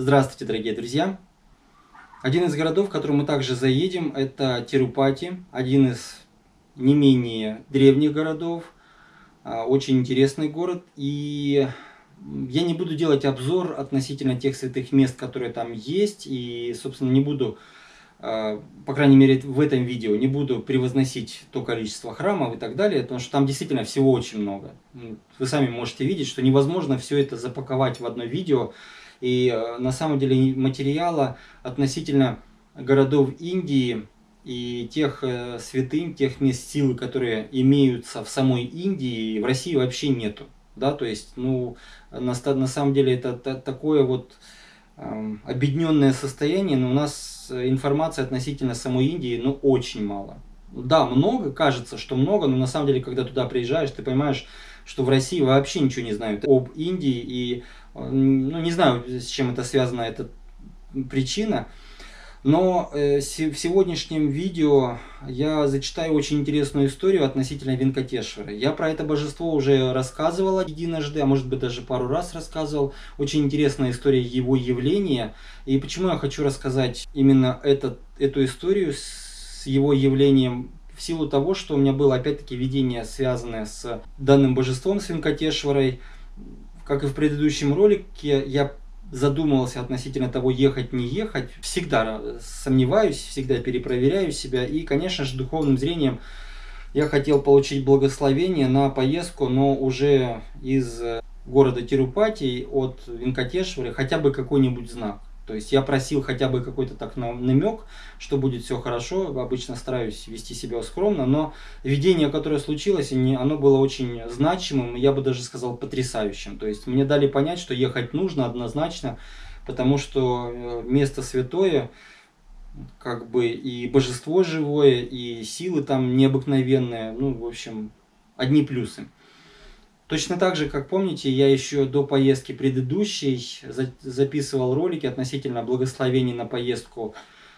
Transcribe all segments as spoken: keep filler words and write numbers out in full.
Здравствуйте, дорогие друзья! Один из городов, в который мы также заедем, это Тирупати, один из не менее древних городов, очень интересный город. И я не буду делать обзор относительно тех святых мест, которые там есть, и, собственно, не буду, по крайней мере, в этом видео, не буду превозносить то количество храмов и так далее, потому что там действительно всего очень много. Вы сами можете видеть, что невозможно все это запаковать в одно видео. И на самом деле материала относительно городов Индии и тех святынь, тех мест силы, которые имеются в самой Индии, в России вообще нету. Да, то есть, ну, на, на самом деле это такое вот э, объединенное состояние, но у нас информации относительно самой Индии, ну, очень мало. Да, много, кажется, что много, но на самом деле, когда туда приезжаешь, ты понимаешь, что в России вообще ничего не знают об Индии. И, ну, не знаю, с чем это связано, эта причина. Но э, в сегодняшнем видео я зачитаю очень интересную историю относительно Венкатешвары. Я про это божество уже рассказывал единожды, а может быть даже пару раз рассказывал. Очень интересная история его явления. И почему я хочу рассказать именно этот, эту историю с его явлением? В силу того, что у меня было опять-таки видение, связанное с данным божеством, с Венкатешварой. Как и в предыдущем ролике, я задумывался относительно того, ехать, не ехать. Всегда сомневаюсь, всегда перепроверяю себя. И, конечно же, духовным зрением я хотел получить благословение на поездку, но уже из города Тирупати, от Венкатешвары, хотя бы какой-нибудь знак. То есть я просил хотя бы какой-то так намек, что будет все хорошо. Обычно стараюсь вести себя скромно, но видение, которое случилось, оно было очень значимым, я бы даже сказал потрясающим. То есть мне дали понять, что ехать нужно однозначно, потому что место святое, как бы и божество живое, и силы там необыкновенные. Ну, в общем, одни плюсы. Точно так же, как помните, я еще до поездки предыдущей записывал ролики относительно благословений на поездку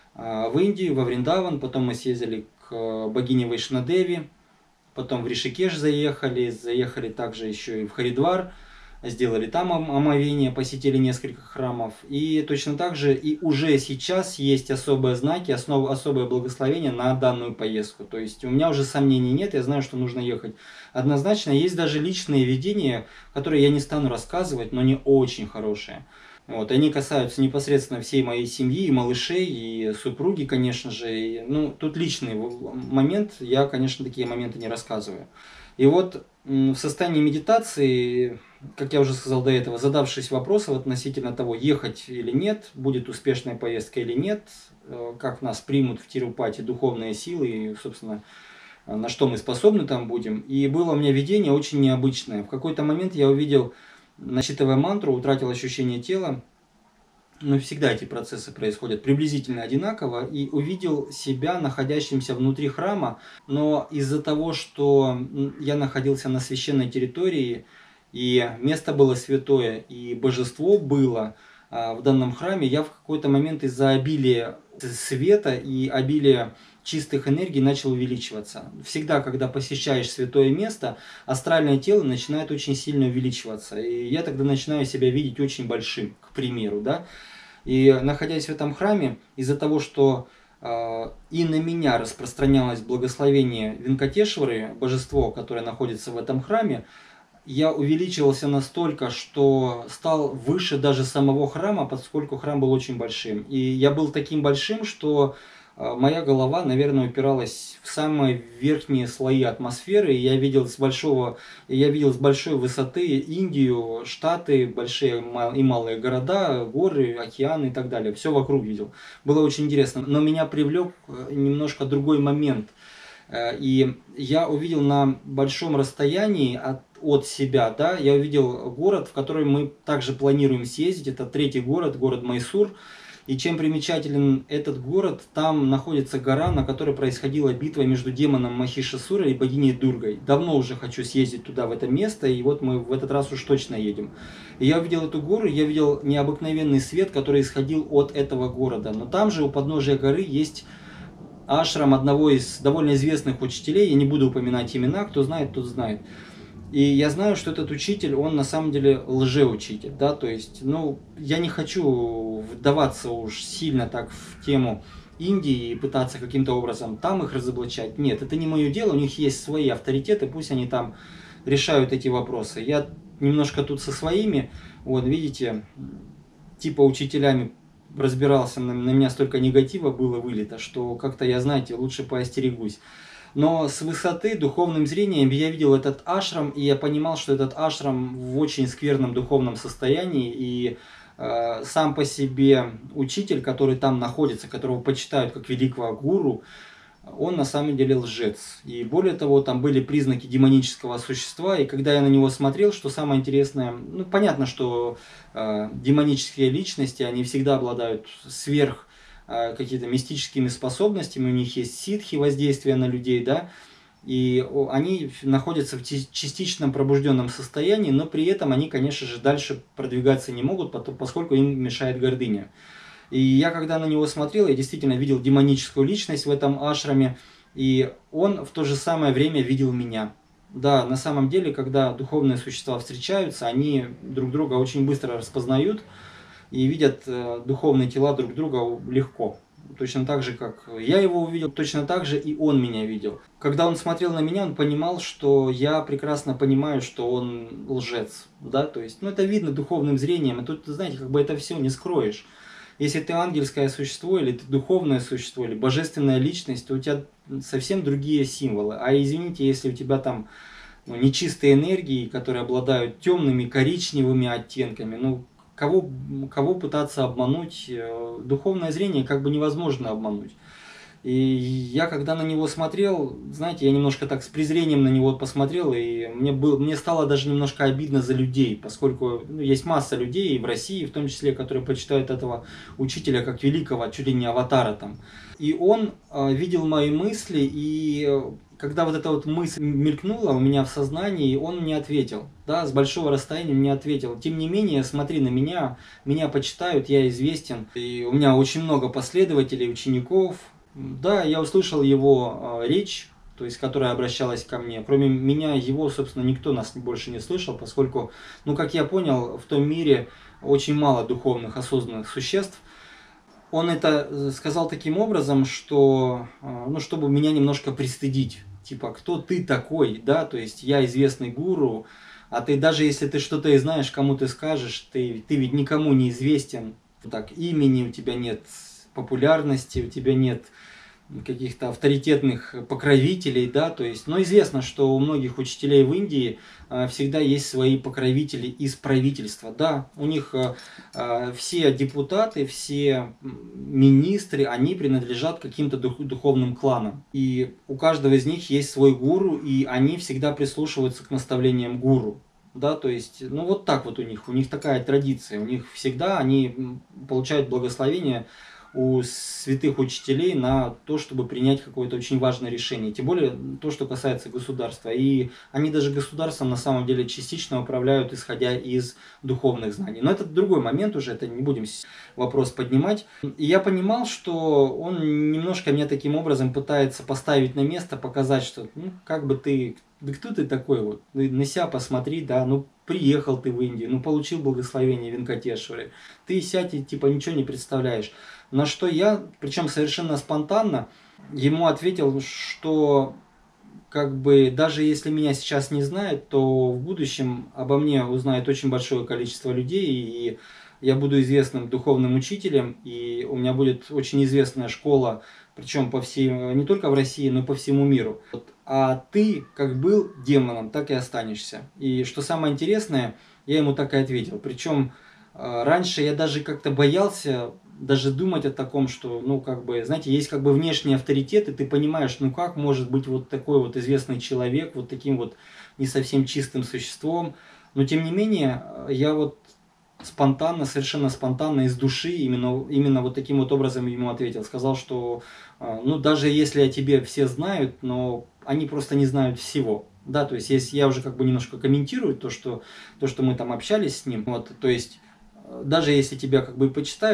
в Индию, во Вриндаван. Потом мы съездили к богине Вайшнодеви, потом в Ришикеш заехали, заехали также еще и в Харидвар, сделали там омовение, посетили несколько храмов. И точно так же и уже сейчас есть особые знаки, основ, особое благословение на данную поездку. То есть у меня уже сомнений нет, я знаю, что нужно ехать однозначно. Есть даже личные видения, которые я не стану рассказывать, но они очень хорошие. Вот, они касаются непосредственно всей моей семьи, и малышей, и супруги, конечно же. И, ну, тут личный момент, я, конечно, такие моменты не рассказываю. И вот в состоянии медитации, как я уже сказал до этого, задавшись вопросом относительно того, ехать или нет, будет успешная поездка или нет, как нас примут в Тирупати духовные силы и, собственно, на что мы способны там будем. И было у меня видение очень необычное. В какой-то момент я увидел, насчитывая мантру, утратил ощущение тела. Но всегда эти процессы происходят приблизительно одинаково. И увидел себя находящимся внутри храма. Но из-за того, что я находился на священной территории, и место было святое, и божество было в данном храме, я в какой-то момент из-за обилия света и обилия чистых энергий начал увеличиваться. Всегда, когда посещаешь святое место, астральное тело начинает очень сильно увеличиваться. И я тогда начинаю себя видеть очень большим, к примеру. Да? И находясь в этом храме, из-за того, что э, и на меня распространялось благословение Венкатешвары, божество, которое находится в этом храме, я увеличивался настолько, что стал выше даже самого храма, поскольку храм был очень большим. И я был таким большим, что моя голова, наверное, упиралась в самые верхние слои атмосферы. И я видел с большого, я видел с большой высоты Индию, Штаты, большие и малые города, горы, океаны и так далее. Все вокруг видел. Было очень интересно. Но меня привлек немножко другой момент. И я увидел на большом расстоянии от, от себя, да, я увидел город, в который мы также планируем съездить. Это третий город, город Майсур. И чем примечателен этот город, там находится гора, на которой происходила битва между демоном Махишасурой и богиней Дургой. Давно уже хочу съездить туда, в это место, и вот мы в этот раз уж точно едем. И я увидел эту гору, я видел необыкновенный свет, который исходил от этого города. Но там же у подножия горы есть ашрам одного из довольно известных учителей, я не буду упоминать имена, кто знает, тот знает. И я знаю, что этот учитель, он на самом деле лжеучитель, да, то есть, ну, я не хочу вдаваться уж сильно так в тему Индии и пытаться каким-то образом там их разоблачать. Нет, это не мое дело, у них есть свои авторитеты, пусть они там решают эти вопросы. Я немножко тут со своими, вот, видите, типа учителями разбирался, на, на меня столько негатива было вылито, что как-то я, знаете, лучше поостерегусь. Но с высоты духовным зрением я видел этот ашрам, и я понимал, что этот ашрам в очень скверном духовном состоянии, и э, сам по себе учитель, который там находится, которого почитают как великого гуру, он на самом деле лжец. И более того, там были признаки демонического существа, и когда я на него смотрел, что самое интересное, ну понятно, что э, демонические личности, они всегда обладают сверх какие-то мистическими способностями, у них есть ситхи, воздействие на людей, да, и они находятся в частичном пробужденном состоянии, но при этом они, конечно же, дальше продвигаться не могут, поскольку им мешает гордыня. И я, когда на него смотрел, я действительно видел демоническую личность в этом ашраме, и он в то же самое время видел меня. Да, на самом деле, когда духовные существа встречаются, они друг друга очень быстро распознают, и видят э, духовные тела друг друга легко. Точно так же, как я его увидел, точно так же и он меня видел. Когда он смотрел на меня, он понимал, что я прекрасно понимаю, что он лжец. Да? То есть, ну, это видно духовным зрением, и тут, знаете, как бы это все не скроешь. Если ты ангельское существо, или ты духовное существо, или божественная личность, то у тебя совсем другие символы. А извините, если у тебя там ну, нечистые энергии, которые обладают темными, коричневыми оттенками, ну, Кого, кого пытаться обмануть, духовное зрение как бы невозможно обмануть. И я когда на него смотрел, знаете, я немножко так с презрением на него посмотрел, и мне, был, мне стало даже немножко обидно за людей, поскольку ну, есть масса людей и в России, в том числе, которые почитают этого учителя как великого, чуть ли не аватара там. И он э, видел мои мысли, и когда вот эта вот мысль мелькнула у меня в сознании, он мне ответил, да, с большого расстояния мне ответил. Тем не менее, смотри на меня, меня почитают, я известен, и у меня очень много последователей, учеников. Да, я услышал его э, речь, то есть, которая обращалась ко мне. Кроме меня, его, собственно, никто нас больше не слышал, поскольку, ну, как я понял, в том мире очень мало духовных, осознанных существ. Он это сказал таким образом, что, ну, чтобы меня немножко пристыдить. Типа, кто ты такой, да, то есть я известный гуру, а ты даже если ты что-то и знаешь, кому ты скажешь, ты, ты ведь никому не известен. Так, имени у тебя нет, популярности у тебя нет, каких-то авторитетных покровителей, да, то есть, но известно, что у многих учителей в Индии э, всегда есть свои покровители из правительства, да, у них э, э, все депутаты, все министры, они принадлежат каким-то дух, духовным кланам, и у каждого из них есть свой гуру, и они всегда прислушиваются к наставлениям гуру. Да, то есть, ну вот так вот у них, у них такая традиция, у них всегда они получают благословение у святых учителей на то, чтобы принять какое-то очень важное решение. Тем более то, что касается государства. И они даже государством на самом деле частично управляют, исходя из духовных знаний. Но это другой момент уже, это не будем вопрос поднимать. И я понимал, что он немножко меня таким образом пытается поставить на место, показать, что ну, как бы ты... Да кто ты такой вот? На себя посмотри, да, ну приехал ты в Индию, ну получил благословение Венкатешвары. Ты сядь и типа ничего не представляешь. На что я, причем совершенно спонтанно, ему ответил, что как бы даже если меня сейчас не знают, то в будущем обо мне узнает очень большое количество людей, и я буду известным духовным учителем, и у меня будет очень известная школа, причем по всей, не только в России, но и по всему миру. А ты, как был демоном, так и останешься. И что самое интересное, я ему так и ответил. Причем раньше я даже как-то боялся даже думать о таком, что, ну, как бы, знаете, есть как бы внешний авторитет, и ты понимаешь, ну, как может быть вот такой вот известный человек, вот таким вот не совсем чистым существом. Но, тем не менее, я вот спонтанно, совершенно спонтанно, из души, именно, именно вот таким вот образом ему ответил. Сказал, что, ну, даже если о тебе все знают, но они просто не знают всего. Да, то есть, если я уже как бы немножко комментирую то, что, то, что мы там общались с ним, вот, то есть, даже если тебя как бы почитают,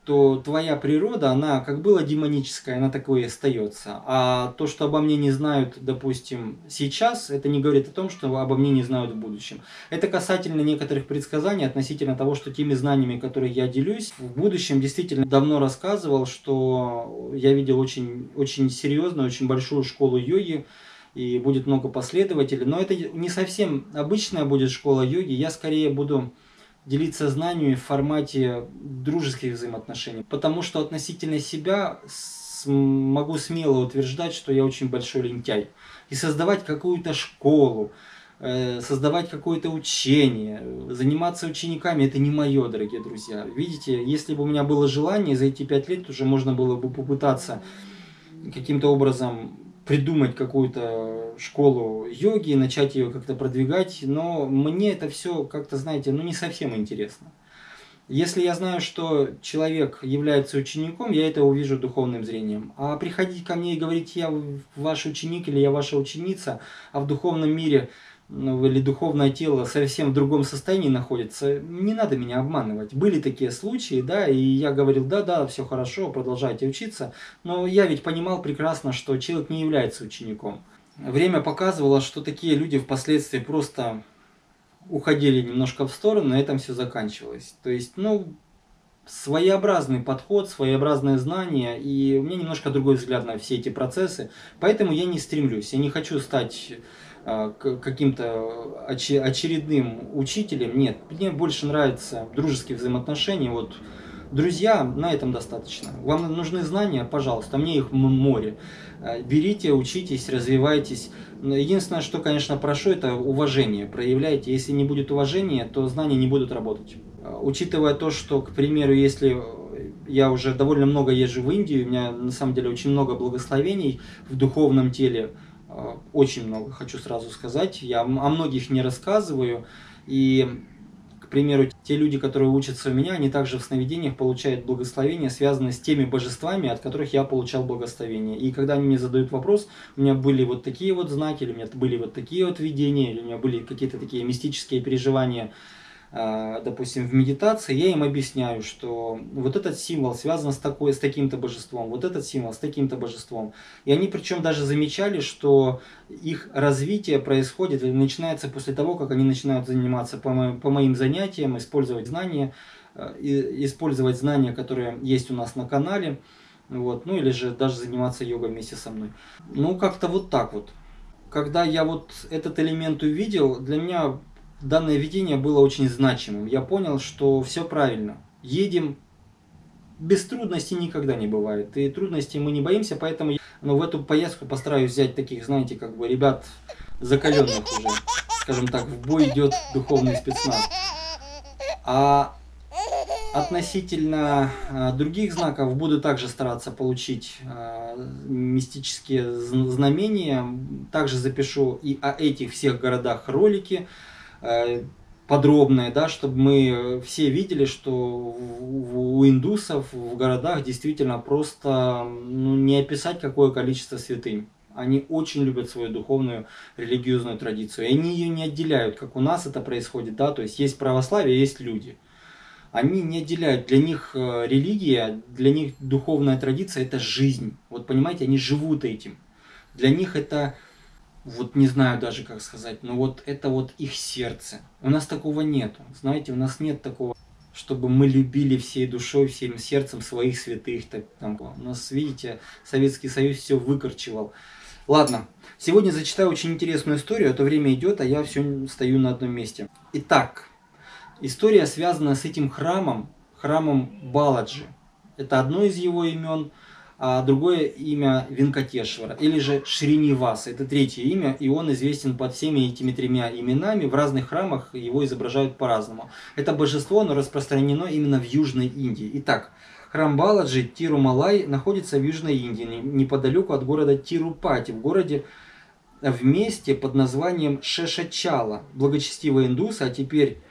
то твоя природа, она как была демоническая, она такой и остается. А то, что обо мне не знают, допустим, сейчас, это не говорит о том, что обо мне не знают в будущем. Это касательно некоторых предсказаний относительно того, что теми знаниями, которые я делюсь, в будущем действительно давно рассказывал, что я видел очень, очень серьезную, очень большую школу йоги, и будет много последователей. Но это не совсем обычная будет школа йоги, я скорее буду делиться знаниями в формате дружеских взаимоотношений. Потому что относительно себя могу смело утверждать, что я очень большой лентяй. И создавать какую-то школу, создавать какое-то учение, заниматься учениками, это не мое, дорогие друзья. Видите, если бы у меня было желание за эти пять лет, уже можно было бы попытаться каким-то образом придумать какую-то школу йоги, начать ее как-то продвигать, но мне это все как-то, знаете, ну не совсем интересно. Если я знаю, что человек является учеником, я это увижу духовным зрением. А приходить ко мне и говорить, я ваш ученик или я ваша ученица, а в духовном мире ну, или духовное тело совсем в другом состоянии находится, не надо меня обманывать. Были такие случаи, да, и я говорил, да-да, все хорошо, продолжайте учиться, но я ведь понимал прекрасно, что человек не является учеником. Время показывало, что такие люди впоследствии просто уходили немножко в сторону, на этом все заканчивалось. То есть, ну, своеобразный подход, своеобразное знание, и у меня немножко другой взгляд на все эти процессы, поэтому я не стремлюсь, я не хочу стать каким-то очередным учителем. Нет, мне больше нравятся дружеские взаимоотношения. Вот друзья, на этом достаточно. Вам нужны знания, пожалуйста, мне их море. Берите, учитесь, развивайтесь. Единственное, что, конечно, прошу, это уважение проявляйте. Если не будет уважения, то знания не будут работать. Учитывая то, что, к примеру, если я уже довольно много езжу в Индию, у меня на самом деле очень много благословений в духовном теле, очень много, хочу сразу сказать. Я о многих не рассказываю. И, к примеру, те люди, которые учатся у меня, они также в сновидениях получают благословения, связанные с теми божествами, от которых я получал благословение. И когда они мне задают вопрос, у меня были вот такие вот знаки, или у меня были вот такие вот видения, или у меня были какие-то такие мистические переживания, допустим, в медитации, я им объясняю, что вот этот символ связан с, такой, с таким-то божеством, вот этот символ с таким-то божеством. И они причем даже замечали, что их развитие происходит и начинается после того, как они начинают заниматься по моим, по моим занятиям, использовать знания, использовать знания, которые есть у нас на канале, вот, ну или же даже заниматься йогой вместе со мной. Ну, как-то вот так вот. Когда я вот этот элемент увидел, для меня данное видение было очень значимым. Я понял, что все правильно. Едем, без трудностей никогда не бывает. И трудностей мы не боимся, поэтому я, ну, в эту поездку постараюсь взять таких, знаете, как бы ребят закаленных уже. Скажем так, в бой идет духовный спецназ. А относительно а, других знаков буду также стараться получить а, мистические знамения. Также запишу и о этих всех городах ролики подробное, да, чтобы мы все видели, что у индусов в городах действительно просто ну, не описать какое количество святынь. Они очень любят свою духовную религиозную традицию. И они ее не отделяют, как у нас это происходит, да, то есть есть православие, есть люди. Они не отделяют, для них религия, для них духовная традиция это жизнь. Вот понимаете, они живут этим. Для них это вот не знаю даже как сказать, но вот это вот их сердце. У нас такого нету, знаете, у нас нет такого, чтобы мы любили всей душой, всем сердцем своих святых. Так, там, у нас, видите, Советский Союз все выкорчевал. Ладно, сегодня зачитаю очень интересную историю, а то время идет, а я все стою на одном месте. Итак, история связана с этим храмом, храмом Баладжи. Это одно из его имен. А другое имя Венкатешвара, или же Шриниваса, это третье имя, и он известен под всеми этими тремя именами, в разных храмах его изображают по-разному. Это божество, оно распространено именно в Южной Индии. Итак, храм Баладжи Тирумалай находится в Южной Индии, неподалеку от города Тирупати, в городе, в месте под названием Шешачала. Благочестивые индусы, а теперь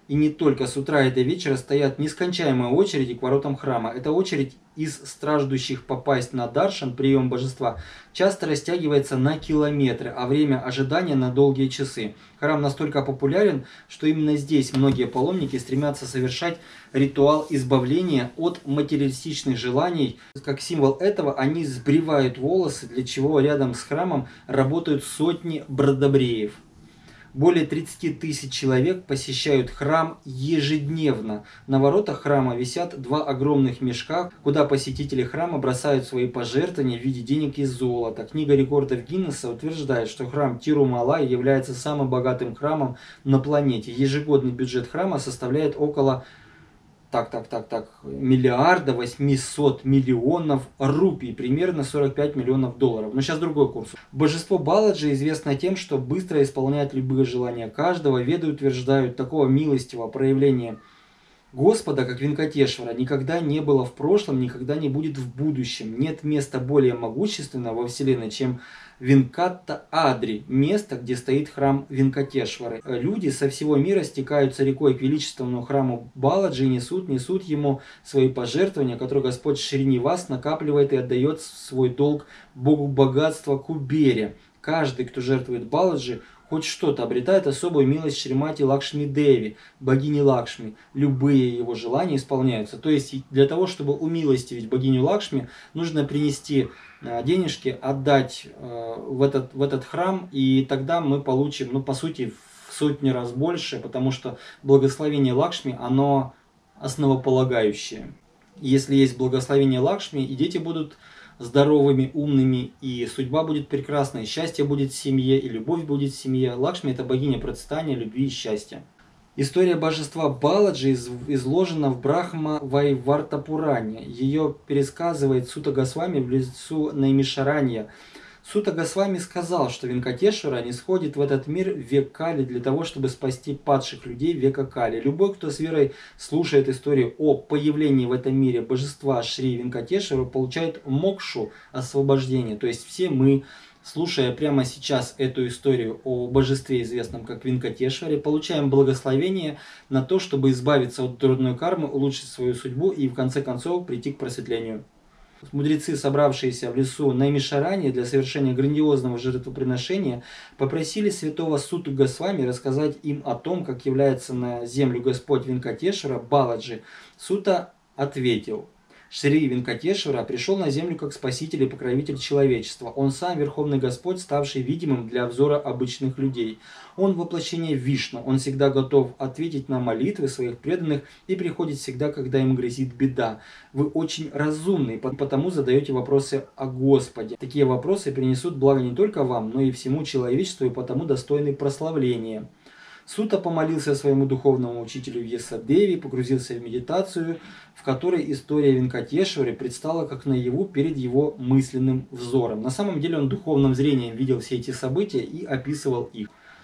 и не только с утра и до вечера стоят нескончаемые очереди к воротам храма. Эта очередь из страждущих попасть на даршан, прием божества, часто растягивается на километры, а время ожидания на долгие часы. Храм настолько популярен, что именно здесь многие паломники стремятся совершать ритуал избавления от материалистичных желаний. Как символ этого они сбривают волосы, для чего рядом с храмом работают сотни бродобреев. Более тридцати тысяч человек посещают храм ежедневно. На воротах храма висят два огромных мешка, куда посетители храма бросают свои пожертвования в виде денег и золота. Книга рекордов Гиннесса утверждает, что храм Тирумалай является самым богатым храмом на планете. Ежегодный бюджет храма составляет около так, так, так, так, миллиарда восьмисот миллионов рупий, примерно сорок пять миллионов долларов. Но сейчас другой курс. Божество Баладжи известно тем, что быстро исполняет любые желания каждого. Веды утверждают, такого милостивого проявления Господа, как Венкатешвара, никогда не было в прошлом, никогда не будет в будущем. Нет места более могущественного во Вселенной, чем Венкатта-Адри, место, где стоит храм Венкатешвары. Люди со всего мира стекаются рекой к величественному храму Баладжи и несут, несут ему свои пожертвования, которые Господь Шринивас накапливает и отдает свой долг Богу богатства Кубере. Каждый, кто жертвует Баладжи, хоть что-то обретает особую милость Шримати Лакшми Деви, богини Лакшми. Любые его желания исполняются. То есть для того, чтобы умилостивить богиню Лакшми, нужно принести денежки, отдать в этот, в этот храм, и тогда мы получим, ну, по сути, в сотни раз больше, потому что благословение Лакшми, оно основополагающее. Если есть благословение Лакшми, и дети будут здоровыми, умными, и судьба будет прекрасной, и счастье будет в семье, и любовь будет в семье. Лакшми – это богиня процветания, любви и счастья. История божества Баладжи изложена в Брахма Вайварта Пуране. Ее пересказывает Сута Госвами в лесу Наймишаранья. Сута Госвами сказал, что Венкатешвара не сходит в этот мир в век Кали для того, чтобы спасти падших людей века Кали. Любой, кто с верой слушает историю о появлении в этом мире божества Шри Венкатешвара, получает мокшу, освобождение. То есть все мы, слушая прямо сейчас эту историю о божестве, известном как Венкатешваре, получаем благословение на то, чтобы избавиться от трудной кармы, улучшить свою судьбу и в конце концов прийти к просветлению. Мудрецы, собравшиеся в лесу Наймишарани для совершения грандиозного жертвоприношения, попросили святого Суту Госвами рассказать им о том, как является на землю Господь Венкатешвара Баладжи. Сута ответил: Шри Венкатешвара пришел на землю как спаситель и покровитель человечества. Он сам Верховный Господь, ставший видимым для взора обычных людей. Он воплощение Вишну. Он всегда готов ответить на молитвы своих преданных и приходит всегда, когда им грозит беда. Вы очень разумны, потому задаете вопросы о Господе. Такие вопросы принесут благо не только вам, но и всему человечеству, и потому достойны прославления. Сута помолился своему духовному учителю Вьясадеви, погрузился в медитацию, в которой история Венкатешвары предстала как наяву перед его мысленным взором. На самом деле он духовным зрением видел все эти события и описывал их.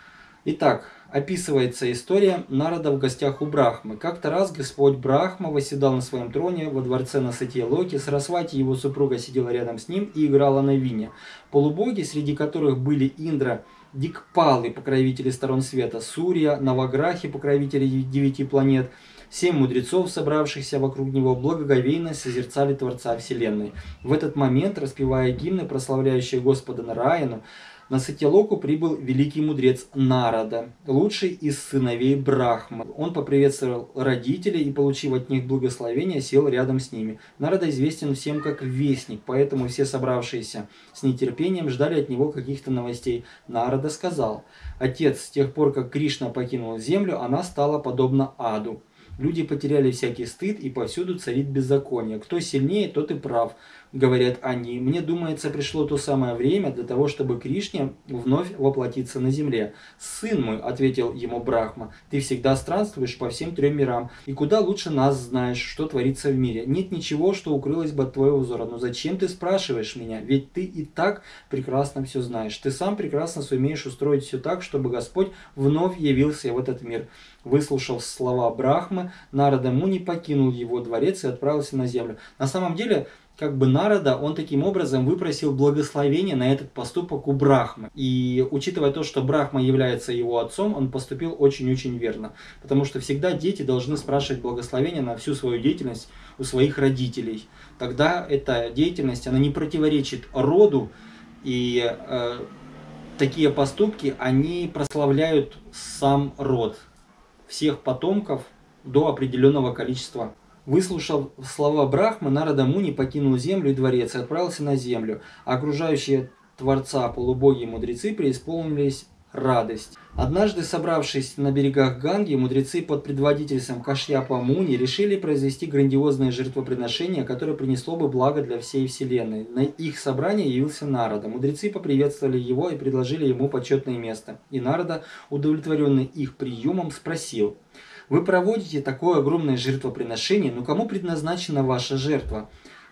Итак, описывается история Нарада в гостях у Брахмы. Как-то раз Господь Брахма восседал на своем троне во дворце на Сатья-Локе. Сарасвати, его супруга, сидела рядом с ним и играла на вине. Полубоги, среди которых были Индра, Дикпалы, покровители сторон света, Сурья, Наваграхи, покровители девяти планет, семь мудрецов, собравшихся вокруг него, благоговейно созерцали Творца Вселенной. В этот момент, распевая гимны, прославляющие Господа Нараяну, на Сатьялоку прибыл великий мудрец Нарада, лучший из сыновей Брахмы. Он поприветствовал родителей и, получив от них благословение, сел рядом с ними. Нарада известен всем как вестник, поэтому все собравшиеся с нетерпением ждали от него каких-то новостей. Нарада сказал: «Отец, с тех пор, как Кришна покинул землю, она стала подобна аду. Люди потеряли всякий стыд, и повсюду царит беззаконие. Кто сильнее, тот и прав, говорят они. Мне думается, пришло то самое время для того, чтобы Кришне вновь воплотиться на земле. Сын мой, ответил ему Брахма, ты всегда странствуешь по всем трем мирам, и куда лучше нас знаешь, что творится в мире. Нет ничего, что укрылось бы от твоего взора. Но зачем ты спрашиваешь меня? Ведь ты и так прекрасно все знаешь. Ты сам прекрасно сумеешь устроить все так, чтобы Господь вновь явился в этот мир». Выслушав слова Брахмы, Нарада Муни покинул его дворец и отправился на землю. На самом деле, как бы Нарада, он таким образом выпросил благословение на этот поступок у Брахмы. И учитывая то, что Брахма является его отцом, он поступил очень-очень верно. Потому что всегда дети должны спрашивать благословение на всю свою деятельность у своих родителей. Тогда эта деятельность, она не противоречит роду, и э, такие поступки, они прославляют сам род, всех потомков до определенного количества. Выслушав слова Брахмы, Нарада Муни покинул землю и дворец и отправился на землю, а окружающие Творца полубоги и мудрецы преисполнились радость. Однажды, собравшись на берегах Ганги, мудрецы под предводительством Кашьяпа Муни решили произвести грандиозное жертвоприношение, которое принесло бы благо для всей вселенной. На их собрание явился Нарада. Мудрецы поприветствовали его и предложили ему почетное место. И Нарада, удовлетворенный их приемом, спросил: «Вы проводите такое огромное жертвоприношение, но кому предназначена ваша жертва?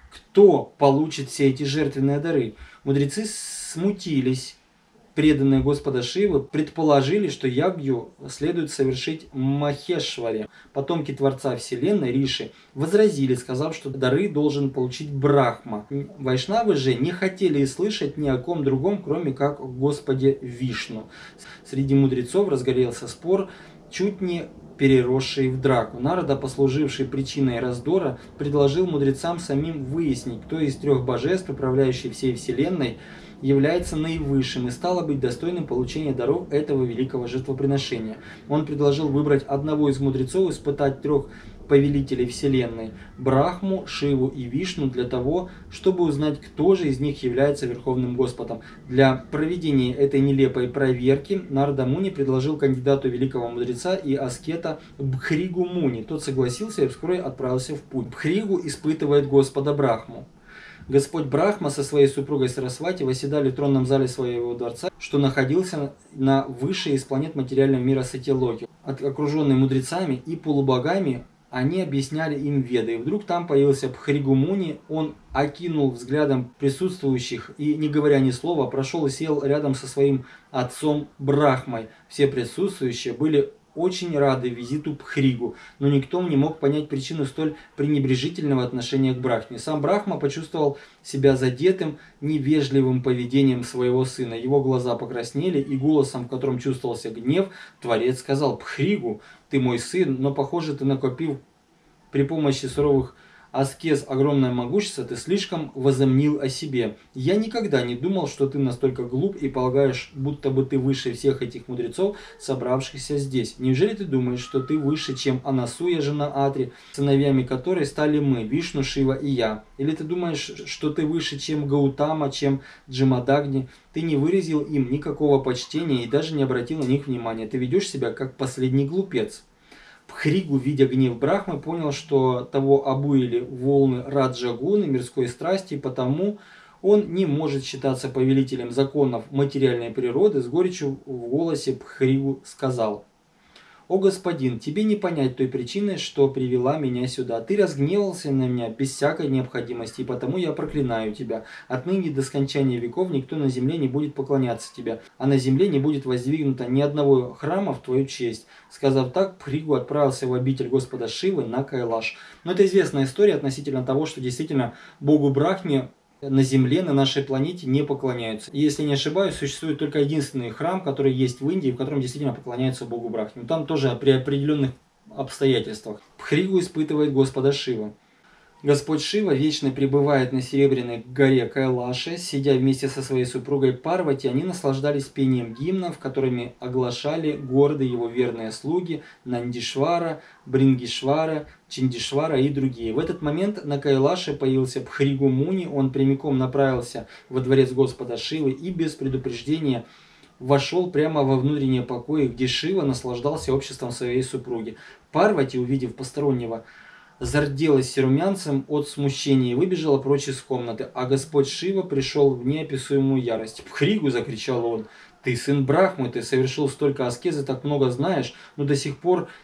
Кто получит все эти жертвенные дары?» Мудрецы смутились. Преданные Господа Шивы предположили, что ягью следует совершить Махешваре. Потомки Творца Вселенной, Риши, возразили, сказав, что дары должен получить Брахма. Вайшнавы же не хотели слышать ни о ком другом, кроме как о Господе Вишну. Среди мудрецов разгорелся спор, чуть не переросший в драку. Нарада, послуживший причиной раздора, предложил мудрецам самим выяснить, кто из трех божеств, управляющий всей Вселенной, является наивысшим и стало быть достойным получения даров этого великого жертвоприношения. Он предложил выбрать одного из мудрецов, испытать трех повелителей Вселенной – Брахму, Шиву и Вишну, для того, чтобы узнать, кто же из них является Верховным Господом. Для проведения этой нелепой проверки Нарада Муни предложил кандидату великого мудреца и аскета Бхригу Муни. Тот согласился и вскоре отправился в путь. Бхригу испытывает Господа Брахму. Господь Брахма со своей супругой Сарасвати восседали в тронном зале своего дворца, что находился на высшей из планет материального мира Сатьялоки. Окруженные мудрецами и полубогами, они объясняли им Веды. И вдруг там появился Бхригу Муни, он окинул взглядом присутствующих и, не говоря ни слова, прошел и сел рядом со своим отцом Брахмой. Все присутствующие были очень рады визиту Бхригу, но никто не мог понять причину столь пренебрежительного отношения к Брахме. Сам Брахма почувствовал себя задетым невежливым поведением своего сына. Его глаза покраснели, и голосом, в котором чувствовался гнев, Творец сказал: «Бхригу, ты мой сын, но, похоже, ты накопил при помощи суровых аскез огромное могущество, ты слишком возомнил о себе. Я никогда не думал, что ты настолько глуп и полагаешь, будто бы ты выше всех этих мудрецов, собравшихся здесь. Неужели ты думаешь, что ты выше, чем Анасуя, жена Атри, сыновьями которой стали мы, Вишну, Шива и я? Или ты думаешь, что ты выше, чем Гаутама, чем Джамадагни? Ты не выразил им никакого почтения и даже не обратил на них внимания. Ты ведешь себя как последний глупец». Бхригу, видя гнев Брахмы, понял, что того обуяли волны раджагуны, мирской страсти, и потому он не может считаться повелителем законов материальной природы. С горечью в голосе Бхригу сказал: «О господин, тебе не понять той причины, что привела меня сюда. Ты разгневался на меня без всякой необходимости, и потому я проклинаю тебя. Отныне до скончания веков никто на земле не будет поклоняться тебе, а на земле не будет воздвигнуто ни одного храма в твою честь». Сказав так, Бхригу отправился в обитель Господа Шивы на Кайлаш. Но это известная история относительно того, что действительно Богу Брахме на Земле, на нашей планете не поклоняются. И, если не ошибаюсь, существует только единственный храм, который есть в Индии, в котором действительно поклоняются Богу Брахме. Но там тоже при определенных обстоятельствах. Бхригу испытывает Господа Шива. Господь Шива вечно пребывает на Серебряной горе Кайлаше. Сидя вместе со своей супругой Парвати, они наслаждались пением гимнов, которыми оглашали гордые его верные слуги Нандишвара, Брингишвара, Чиндишвара и другие. В этот момент на Кайлаше появился Бхригу Муни. Он прямиком направился во дворец Господа Шивы и без предупреждения вошел прямо во внутренние покои, где Шива наслаждался обществом своей супруги. Парвати, увидев постороннего, зарделась румянцем от смущения и выбежала прочь из комнаты, а Господь Шива пришел в неописуемую ярость. «Бхригу!» – закричал он. «Ты сын Брахмы, ты совершил столько аскезы, так много знаешь, но до сих пор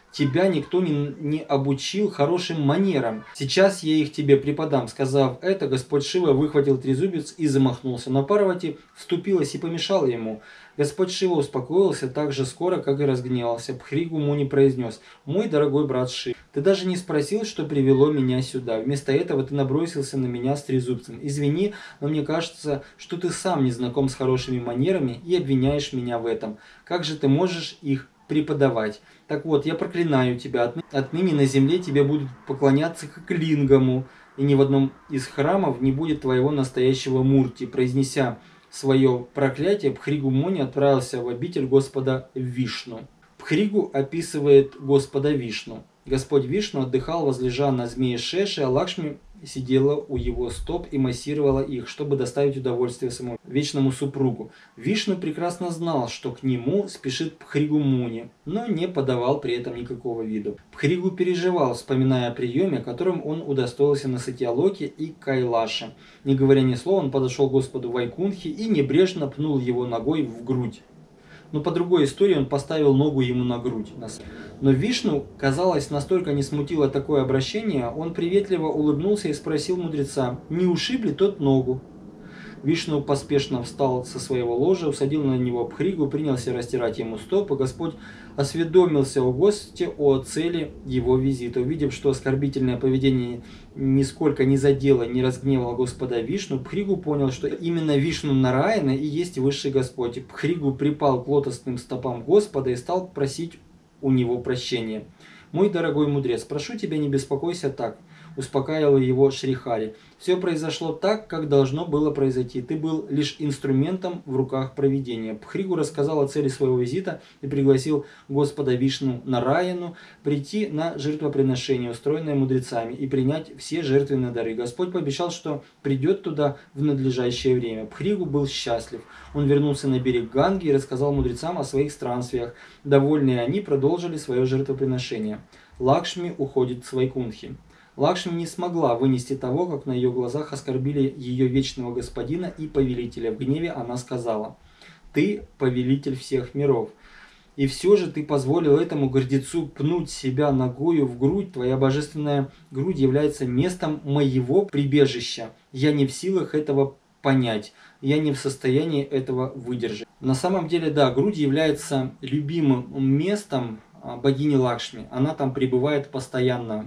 тебя никто не, не обучил хорошим манерам. Сейчас я их тебе преподам». Сказав это, Господь Шива выхватил трезубец и замахнулся. Но Парвати вступилась и помешала ему. Господь Шива успокоился так же скоро, как и разгневался. Бхригу Муни произнес: «Мой дорогой брат Шива, ты даже не спросил, что привело меня сюда. Вместо этого ты набросился на меня с трезубцем. Извини, но мне кажется, что ты сам не знаком с хорошими манерами и обвиняешь меня в этом. Как же ты можешь их преподавать? Так вот, я проклинаю тебя. Отныне на земле тебе будут поклоняться как лингаму, и ни в одном из храмов не будет твоего настоящего мурти». Произнеся свое проклятие, Бхригу Муни отправился в обитель Господа Вишну. Бхригу описывает Господа Вишну. Господь Вишну отдыхал, возлежа на змее Шеше, а Лакшми сидела у его стоп и массировала их, чтобы доставить удовольствие самому вечному супругу. Вишну прекрасно знал, что к нему спешит Бхригу Муни, но не подавал при этом никакого виду. Бхригу переживал, вспоминая о приеме, которым он удостоился на Сатьялоке и Кайлаше. Не говоря ни слова, он подошел к Господу Вайкунхи и небрежно пнул его ногой в грудь. Но по другой истории он поставил ногу ему на грудь. Но Вишну, казалось, настолько не смутило такое обращение, он приветливо улыбнулся и спросил мудреца, не ушиб ли тот ногу. Вишну поспешно встал со своего ложа, усадил на него Бхригу, принялся растирать ему стопы. Господь осведомился о госте, о цели его визита. Увидев, что оскорбительное поведение нисколько не задело, не разгневало Господа Вишну, Бхригу понял, что именно Вишну Нараяна и есть высший Господь. Бхригу припал к лотосным стопам Господа и стал просить у него прощения. «Мой дорогой мудрец, прошу тебя, не беспокойся так», — успокаивал его Шрихари. «Все произошло так, как должно было произойти. Ты был лишь инструментом в руках провидения». Бхригу рассказал о цели своего визита и пригласил Господа Вишну Нараяну прийти на жертвоприношение, устроенное мудрецами, и принять все жертвенные дары. Господь пообещал, что придет туда в надлежащее время. Бхригу был счастлив. Он вернулся на берег Ганги и рассказал мудрецам о своих странствиях. Довольные они продолжили свое жертвоприношение. Лакшми уходит с Вайкунхи. Лакшми не смогла вынести того, как на ее глазах оскорбили ее вечного господина и повелителя. В гневе она сказала: «Ты повелитель всех миров. И все же ты позволил этому гордецу пнуть себя ногою в грудь. Твоя божественная грудь является местом моего прибежища. Я не в силах этого понять. Я не в состоянии этого выдержать». На самом деле, да, грудь является любимым местом богини Лакшми. Она там пребывает постоянно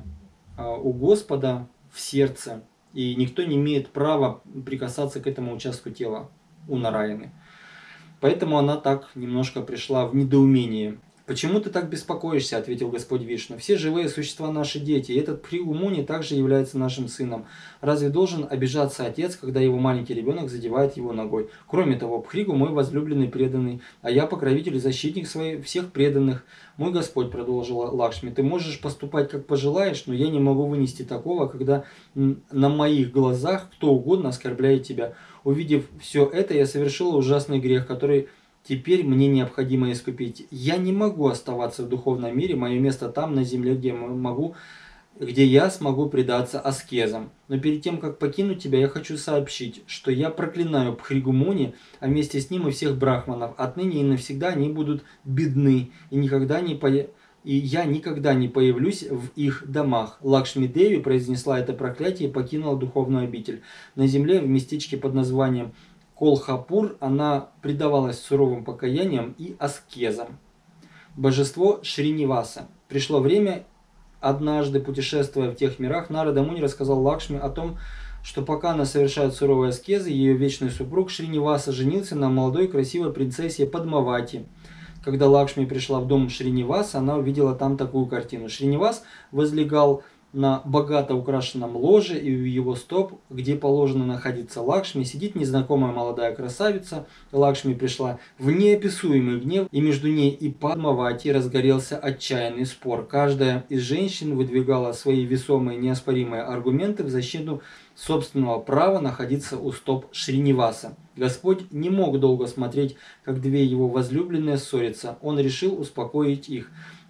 у Господа в сердце, и никто не имеет права прикасаться к этому участку тела у Нараяны. Поэтому она так немножко пришла в недоумение. «Почему ты так беспокоишься?» – ответил Господь Вишну. «Все живые существа наши дети, и этот Бхригу Муни также является нашим сыном. Разве должен обижаться отец, когда его маленький ребенок задевает его ногой? Кроме того, Бхригу мой возлюбленный преданный, а я покровитель и защитник своих, всех преданных. Мой Господь, продолжила Лакшми, ты можешь поступать как пожелаешь, но я не могу вынести такого, когда на моих глазах кто угодно оскорбляет тебя. Увидев все это, я совершила ужасный грех, который теперь мне необходимо искупить. Я не могу оставаться в духовном мире, мое место там, на земле, где, могу, где я смогу предаться аскезам. Но перед тем, как покинуть тебя, я хочу сообщить, что я проклинаю Бхригу Муни, а вместе с ним и всех брахманов. Отныне и навсегда они будут бедны, и, никогда не по... и я никогда не появлюсь в их домах. Лакшми Деви произнесла это проклятие и покинула духовную обитель. На земле, в местечке под названием Колхапур, она предавалась суровым покаяниям и аскезам. Божество Шриниваса. Пришло время, однажды, путешествуя в тех мирах, Нарада Муни рассказал Лакшми о том, что пока она совершает суровые аскезы, ее вечный супруг Шриниваса женился на молодой красивой принцессе Падмавати. Когда Лакшми пришла в дом Шриниваса, она увидела там такую картину. Шринивас возлегал на богато украшенном ложе, и у его стоп, где положено находиться Лакшми, сидит незнакомая молодая красавица. Лакшми пришла в неописуемый гнев, и между ней и Падмавати разгорелся отчаянный спор. Каждая из женщин выдвигала свои весомые неоспоримые аргументы в защиту собственного права находиться у стоп Шриниваса. Господь не мог долго смотреть, как две его возлюбленные ссорятся. Он решил успокоить их.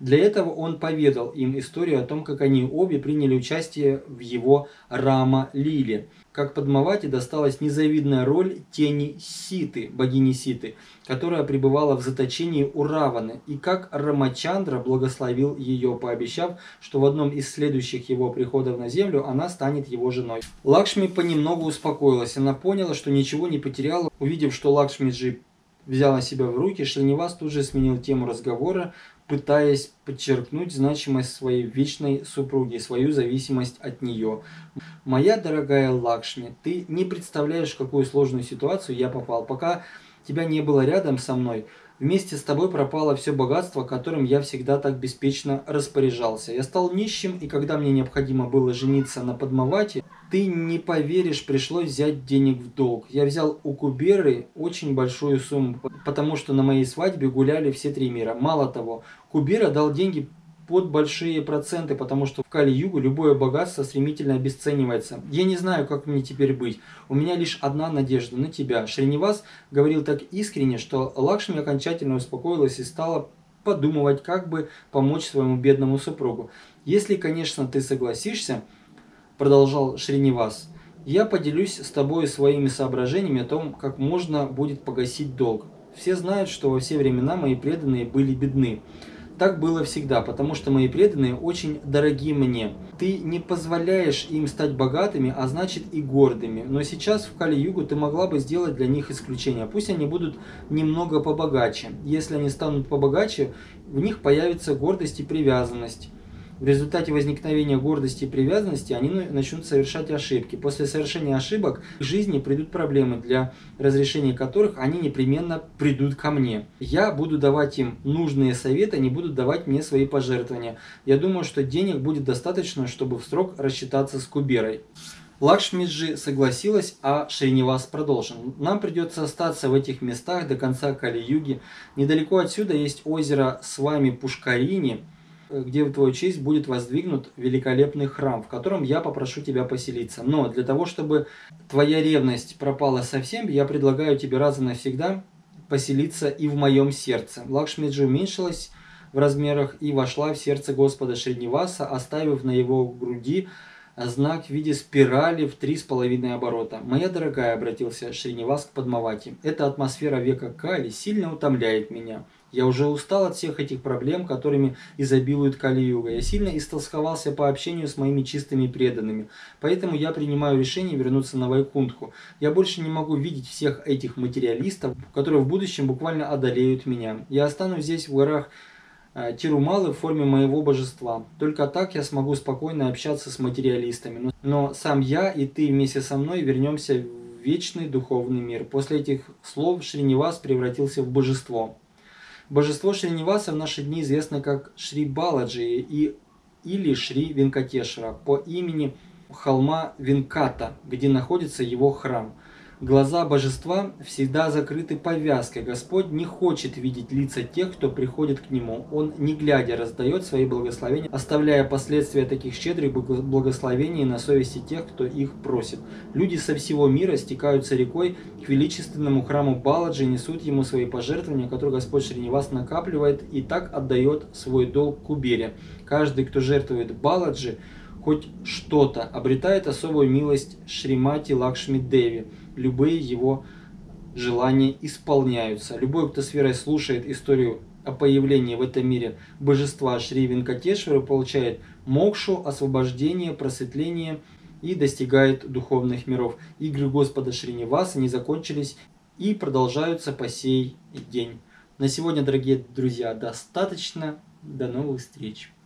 Для этого он поведал им историю о том, как они обе приняли участие в его Рама-Лиле. Как Падмавати досталась незавидная роль тени Ситы, богини Ситы, которая пребывала в заточении у Раваны, и как Рамачандра благословил ее, пообещав, что в одном из следующих его приходов на землю она станет его женой. Лакшми понемногу успокоилась. Она поняла, что ничего не потеряла. Увидев, что Лакшмиджи взял на себя в руки, Шринивас тут же сменил тему разговора, пытаясь подчеркнуть значимость своей вечной супруги, свою зависимость от нее. «Моя дорогая Лакшми, ты не представляешь, в какую сложную ситуацию я попал. Пока тебя не было рядом со мной, вместе с тобой пропало все богатство, которым я всегда так беспечно распоряжался. Я стал нищим, и когда мне необходимо было жениться на Падмавати, ты не поверишь, пришлось взять денег в долг. Я взял у Куберы очень большую сумму, потому что на моей свадьбе гуляли все три мира. Мало того, Кубера дал деньги под большие проценты, потому что в Кали-югу любое богатство стремительно обесценивается. Я не знаю, как мне теперь быть. У меня лишь одна надежда на тебя». Шринивас говорил так искренне, что Лакшми окончательно успокоилась и стала подумывать, как бы помочь своему бедному супругу. «Если, конечно, ты согласишься», — продолжал Шринивас, — «я поделюсь с тобой своими соображениями о том, как можно будет погасить долг. Все знают, что во все времена мои преданные были бедны. Так было всегда, потому что мои преданные очень дороги мне. Ты не позволяешь им стать богатыми, а значит и гордыми. Но сейчас в Кали-югу ты могла бы сделать для них исключение. Пусть они будут немного побогаче. Если они станут побогаче, в них появится гордость и привязанность. В результате возникновения гордости и привязанности они начнут совершать ошибки. После совершения ошибок в жизни придут проблемы, для разрешения которых они непременно придут ко мне. Я буду давать им нужные советы, они будут давать мне свои пожертвования. Я думаю, что денег будет достаточно, чтобы в срок рассчитаться с Куберой». Лакшмиджи согласилась, а Шринивас продолжил. «Нам придется остаться в этих местах до конца Кали-юги. Недалеко отсюда есть озеро Свами-Пушкарини, где в твою честь будет воздвигнут великолепный храм, в котором я попрошу тебя поселиться. Но для того, чтобы твоя ревность пропала совсем, я предлагаю тебе раз и навсегда поселиться и в моем сердце». Лакшмиджи уменьшилась в размерах и вошла в сердце Господа Шриниваса, оставив на его груди знак в виде спирали в три с половиной оборота. «Моя дорогая», — обратился Шринивас к Падмавати, — «эта атмосфера века Кали сильно утомляет меня. Я уже устал от всех этих проблем, которыми изобилует Кали-юга. Я сильно истосковался по общению с моими чистыми преданными. Поэтому я принимаю решение вернуться на Вайкунтху. Я больше не могу видеть всех этих материалистов, которые в будущем буквально одолеют меня. Я останусь здесь в горах Тирумалы в форме моего божества. Только так я смогу спокойно общаться с материалистами. Но сам я и ты вместе со мной вернемся в вечный духовный мир». После этих слов Шринивас превратился в божество. Божество Шриниваса в наши дни известно как Шри Баладжи и, или Шри Венкатешвара по имени холма Венката, где находится его храм. Глаза божества всегда закрыты повязкой. Господь не хочет видеть лица тех, кто приходит к нему. Он, не глядя, раздает свои благословения, оставляя последствия таких щедрых благословений на совести тех, кто их просит. Люди со всего мира стекаются рекой к величественному храму Баладжи и несут ему свои пожертвования, которые Господь Шринивас накапливает и так отдает свой долг Кубере. Каждый, кто жертвует Баладжи хоть что-то, обретает особую милость Шримати Лакшми Деви. Любые его желания исполняются. Любой, кто с верой слушает историю о появлении в этом мире божества Шри Венкатешвара, получает мокшу, освобождение, просветление и достигает духовных миров. Игры Господа Шриниваса не закончились и продолжаются по сей день. На сегодня, дорогие друзья, достаточно. До новых встреч!